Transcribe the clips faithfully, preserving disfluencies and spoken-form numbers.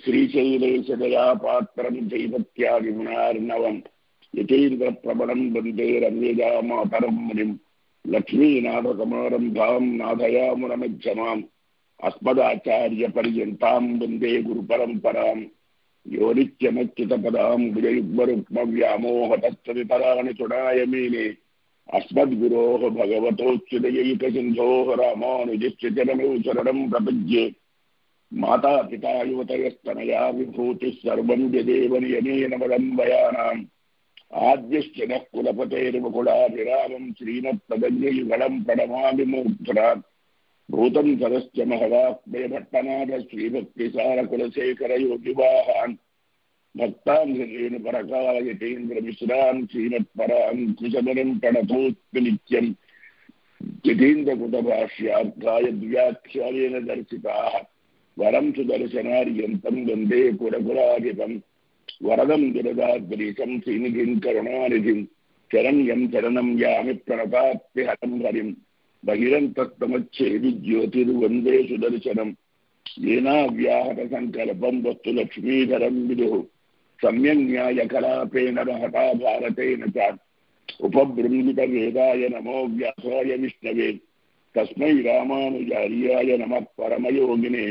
శ్రీశైలేశదయాపాత్రం దైవత్యాదిగుణార్ణవం యతీంద్ర ప్రబలం వందే రమ్యజామాతరం మునిం లక్ష్మీనాథసమారంభాం నాథయామునమధ్యమాం అస్మదాచార్య పర్యంతాం వందే గురు పరంపరాం యో నిత్యమచ్యుతపదాం భుజయుగ్మరుక్మవ్యామోహతత్సవితరాణి చుడాయమీనే అస్మద్గురోః భగవతోచ్యుతయైకసిన్ధోః రామానుజస్య చరణౌ శరణం ప్రపద్యే మాతా పితా యువతయస్తనయా విభూతిః సర్వం యదేవ నియమేన వదంబయానాం ఆద్యశ్చ నః కులపతేర్వకులాభిరామం శ్రీమత్పదన్యయుగళం ప్రణమామి మూర్ధ్నా భూతం సరస్య మహదాత్మయభట్టనాథ శ్రీభక్తిసారకులశేఖరయోగివాహాన్ భక్తాన్ హృదయేన పరకాయతేంద్రమిశ్రాన్ శ్రీమత్పరాన్ కుశమనం ప్రణతోస్మి నిత్యం గీతా భాష్యార్థాయ వ్యాఖ్యాయేన దర్శితాః వరం సుదర్శనార్యంతం వందే పురపురాధిపం వరదం గిరదాద్రీశం శ్రీనిధిం కరుణానిధిం శరణ్యం శరణం యామి ప్రణతాప్తిహరం హరిం బహిరంతస్తమచ్చేది జ్యోతిర్వందే సుదర్శనం ఏనావ్యాహత సంకల్పం వస్తు లక్ష్మీధరం విదుః సమ్యం న్యాయకలాపేన మహతా భారతేన చ ఉపబృంహిత వేదాయ నమో వ్యాసాయ విష్ణవే తస్మై రామానుజార్యాయ నమః పరమయోగినే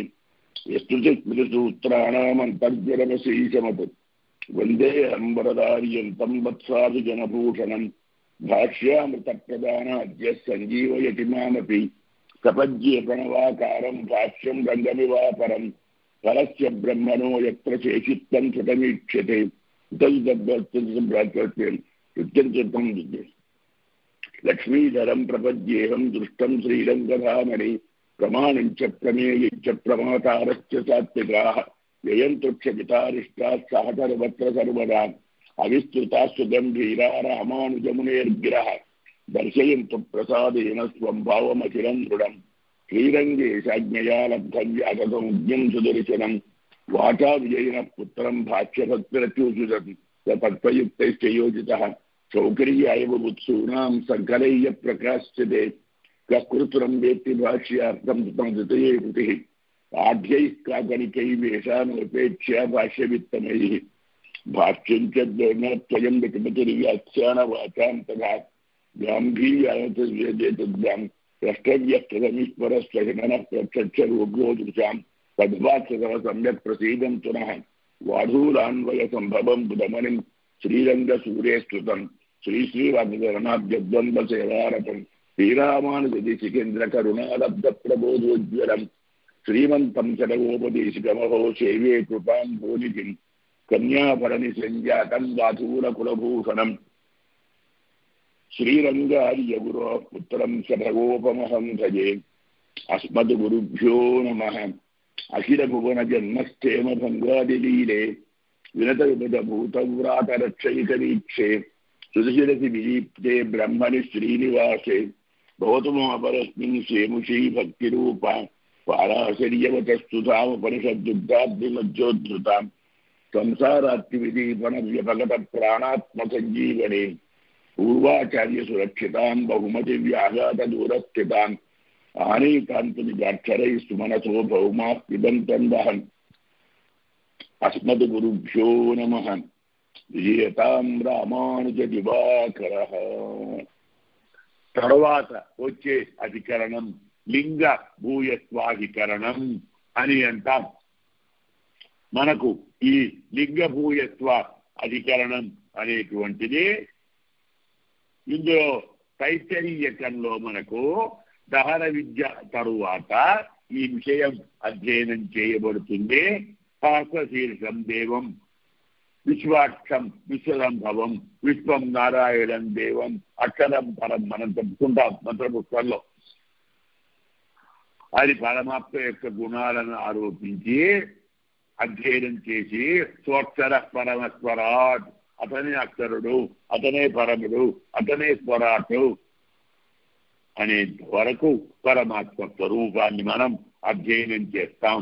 యస్తుతిస్మృతిసూత్రాణామంతర్జనమశీశమత్ వందేహం వరదార్యంతం వత్సాభిజనభూషణం భాష్యామృతప్రదానాద్య సంజీవయతి మామపి సపద్యే ప్రణవాకారం భాష్యం రంగమివాపరం ఫలస్య బ్రహ్మణో యత్ర శేషిత్వం శతమీక్ష్యతే ఇత్యంతం లక్ష్మీధరం ప్రపద్యేహం దృష్టం శ్రీరంగధామని ప్రమాణం చ ప్రమేయం చ ప్రమాతారశ్చ సాత్వికాః వ్యయంతృక్షపితారిష్టాः సహసర్వత్ర సర్వదా అవిస్తృతాస్తు గంభీరా రామానుజమునేర్గిరః దర్శయంతు ప్రసాదేన స్వం భావమఖిలం దృఢం శ్రీరంగే సాజ్ఞయా లబ్ధం వ్యాగతముజ్ఞం సుదర్శనం వాచా విజయన పుత్రం భాష్యభక్తిరత్యూషితం తత్పయుక్తైశ్చ యోజితః సౌకర్యాయ బుత్సూనాం సంకలయ్య ప్రకాశ్యతే కృతురం వేత్తి భాష్యార్థం తృతయే కృతిః ఆఢ్యైః కాకనికైవేషానుపేక్ష్య భాష్యవిత్తమైః భాష్యం చ ద్వయం వికమతిర్వ్యాఖ్యానవాచాం తథా గాంభీర్యాం ద్రష్టవ్యక్తమీశ్వరస్వనః ప్రత్యక్షరూపోదృశాం తద్వాక్యతః సమ్యక్ ప్రసీదంతు నః వాధూలాన్వయ సంభవం బుధమనిం శ్రీరంగసూరే స్తుతం శ్రీశ్రీవాగ్వరణాద్యద్వంద్వ సేవారతం శ్రీరామానుజదేశికేంద్ర కరుణాలబ్ధ ప్రబోధోజ్వలం శ్రీమంతం శతగోపదేశికమహో సేవే కృపాం భోనిధిం కన్యాభరణి సంజాతం వాధూల కులభూషణం శ్రీరంగార్య గురో పుత్రం శతగోపమహం భజే అస్మద్ గురుభ్యో నమః అఖిల భువన జన్మస్థేమ భంగాదిలీలే వినత విపద భూతవ్రాత రక్షైకరీక్షే సుదశిరసి విదీప్తే బ్రహ్మణి శ్రీనివాసే భవతు మహాపరస్మిన్ సేముషీ భక్తిరూప పారాశర్యవతస్తుతాముపనిషద్దుగ్ధాబ్ధిమజ్జోద్ధృతాం సంసారాత్తివిదీపన వ్యపగత ప్రాణాత్మసంజీవనే పూర్వాచార్య సురక్షితాం బహుమతి వ్యాఘాత దూరస్థితాం ఆనీకాంతునిజాక్షరై సుమనసో భౌమా పిబంతం వహన్ అస్మద్ గురుభ్యో నమః విజయతాం రామానుజ దివాకరః. తర్వాత వచ్చే అధికరణం లింగ భూయత్వాధికరణం అని అంటాం. మనకు ఈ లింగ భూయత్వ అధికరణం అనేటువంటిది ఇందులో తైత్తరీయకంలో మనకు దహన విద్య తరువాత ఈ విషయం అధ్యయనం చేయబడుతుంది. సహస్రశీర్షం దేవం విశ్వాక్షం విశ్వసంభవం విశ్వం నారాయణం దేవం అక్షరం పరం మనం చెప్పుకుంటాం మంత్రపుష్పంలో. అది పరమాత్మ యొక్క గుణాలను ఆరోపించి అధ్యయనం చేసి స్వక్షర పరమస్వరాట్, అతనే అక్షరుడు, అతనే పరముడు, అతనే స్వరాటు అనేంత వరకు పరమాత్మ స్వరూపాన్ని మనం అధ్యయనం చేస్తాం.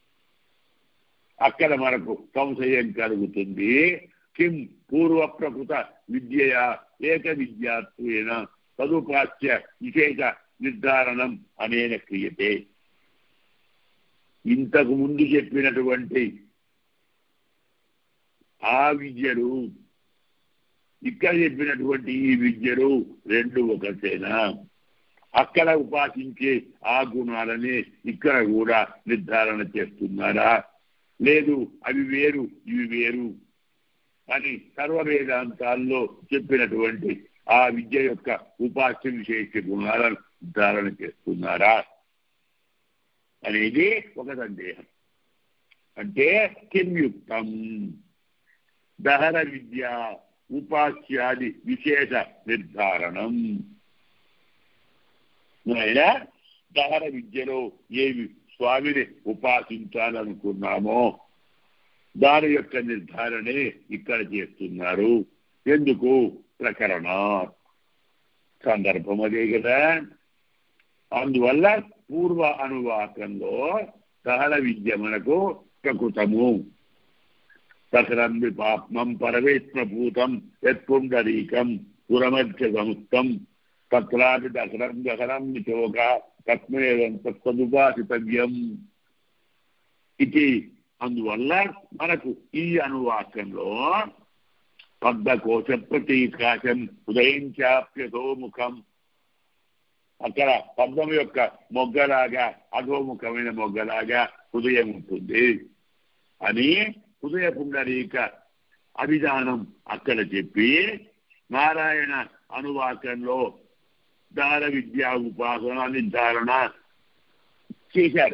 అక్కడ మనకు సంశయం కలుగుతుంది. కిం పూర్వ ప్రకృత విద్యయా ఏక విద్యాత్వేన తదుపాస్య విశేష నిర్ధారణం అనేన క్రియతే. ఇంతకు ముందు చెప్పినటువంటి ఆ విద్యలు ఇక్కడ చెప్పినటువంటి ఈ విద్యలు రెండు ఒకటేనా? అక్కడ ఉపాసించే ఆ గుణాలని ఇక్కడ కూడా నిర్ధారణ చేస్తున్నారా? లేదు అవి వేరు ఇవి వేరు అని సర్వ వేదాంతాల్లో చెప్పినటువంటి ఆ విద్య యొక్క ఉపాస్య విశేష గుణాలను నిర్ధారణ చేస్తున్నారా అనేది ఒక సందేహం. అంటే కింయుక్తం దహర విద్య ఉపాస్యాది విశేష నిర్ధారణం. దహర విద్యలో ఏవి స్వామిని ఉపాసించాలనుకున్నామో దాని యొక్క నిర్ధారణే ఇక్కడ చేస్తున్నారు. ఎందుకు? ప్రకరణ సందర్భం అదే కదా. అందువల్ల పూర్వ అనువాకంలో దహర విద్య మనకు ప్రకృతము. సకరం విపాత్మం పరమేశ్వరభూతం యత్పుండరీకం పురమధ్య సముక్తం తత్రాపి దహరం దహరం విచోక తస్మేదం తదుపాసితవ్యం ఇది. అందువల్ల మనకు ఈ అనువాకంలో పద్మకోశ ప్రతీకాశం ఉదయం చాప్యధోముఖం, అక్కడ పద్మం యొక్క మొగ్గలాగా అధోముఖమైన మొగ్గలాగా హృదయం ఉంటుంది అని హృదయ పుండరీక అభిధానం అక్కడ చెప్పి నారాయణ అనువాకంలో దార విద్యా ఉపాసన నిర్ధారణ చేశారు.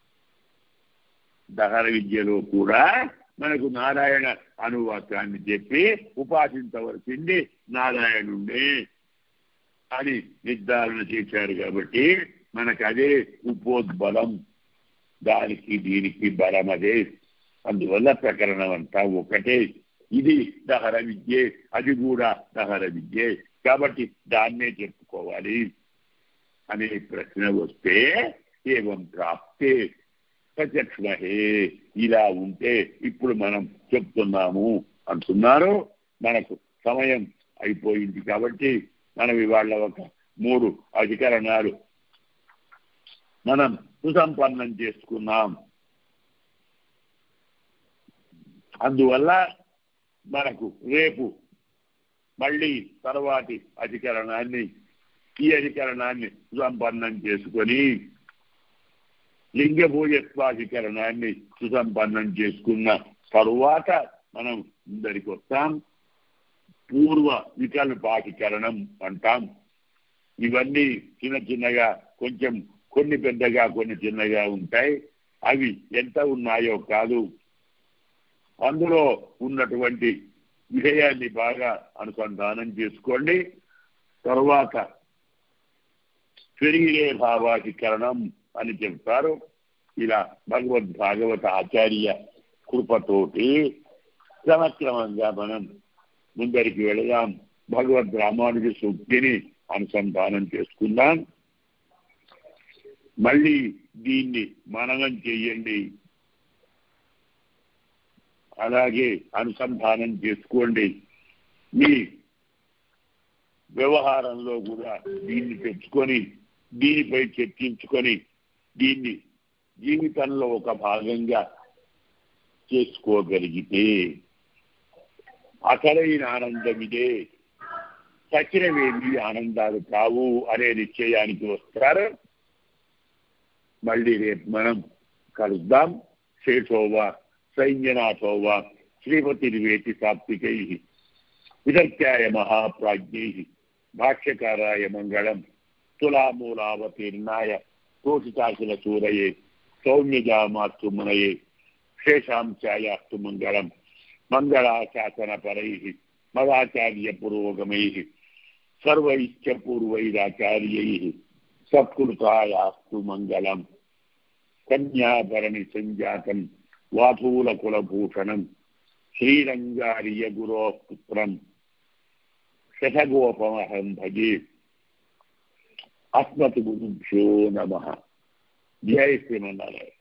దహర విద్యలో కూడా మనకు నారాయణ అనువాకాన్ని చెప్పి ఉపాసించవలసింది నారాయణుడే అని నిర్ధారణ చేశారు. కాబట్టి మనకు అదే ఉపోద్బలం, దానికి దీనికి బలం అదే. అందువల్ల ప్రకరణం అంతా ఒకటే. ఇది దహర విద్యే, అది కూడా దహర విద్యే, కాబట్టి దాన్నే చెప్పుకోవాలి అనే ప్రశ్న వస్తే ఏవం ప్రాప్తే ప్రత్యక్షమహే, ఇలా ఉంటే ఇప్పుడు మనం చెప్తున్నాము అంటున్నారు. మనకు సమయం అయిపోయింది కాబట్టి మనం ఇవాళ ఒక మూడు అధికరణాలు మనం సుసంపన్నం చేసుకున్నాం. అందువల్ల మనకు రేపు మళ్ళీ తర్వాతి అధికరణాన్ని ఈ అధికరణాన్ని సుసంపన్నం చేసుకొని లింగభూయత్వాధికరణాన్ని సుసంపన్నం చేసుకున్న తరువాత మనం ముందరికి వస్తాం. పూర్వ వికల్పాధికరణం అంటాం. ఇవన్నీ చిన్న చిన్నగా కొంచెం కొన్ని పెద్దగా కొన్ని చిన్నగా ఉంటాయి. అవి ఎంత ఉన్నాయో కాదు, అందులో ఉన్నటువంటి విషయాన్ని బాగా అనుసంధానం చేసుకోండి. తరువాత శరీరే భావాధికరణం అని చెప్తారు. ఇలా భగవద్ భాగవత ఆచార్య కృపతోటి క్రమక్రమంగా మనం ముందరికి వెళదాం. భగవద్ రామానుజ సూక్తిని అనుసంధానం చేసుకుందాం. మళ్ళీ దీన్ని మననం చెయ్యండి, అలాగే అనుసంధానం చేసుకోండి. మీ వ్యవహారంలో కూడా దీన్ని తెచ్చుకొని దీనిపై చర్చించుకొని దీన్ని జీవితంలో ఒక భాగంగా చేసుకోగలిగితే అసలైన ఆనందం ఇదే, సచిరవేమి ఆనందాలు కావు అనే నిశ్చయానికి వస్తారు. మళ్ళీ రేపు మనం కలుద్దాం. శేషోవా సైన్యనాథోవా శ్రీమతిర్వేతి సాత్వికై విదర్త్యాయ మహాప్రాజ్ఞై భాష్యకారాయ మంగళం తులామూలావతీర్ణాయ తోషితాశిల సూరయే సౌమ్యజామాస్తు మునయే శేషాంశాయాస్తు మంగళం మంగళాశాసన పరై మదాచార్య పురోగమై సర్వైశ్చ పూర్వైరాచార్యై సత్కృతాయాస్తు మంగళం. కన్యాభరణి సంజాతం వాధూల కులభూషణం శ్రీరంగార్య గురో పుత్రం శతగోపమహం భజే. అస్మత్ గురుభ్యో నమః. జై శ్రీమన్నారాయణ.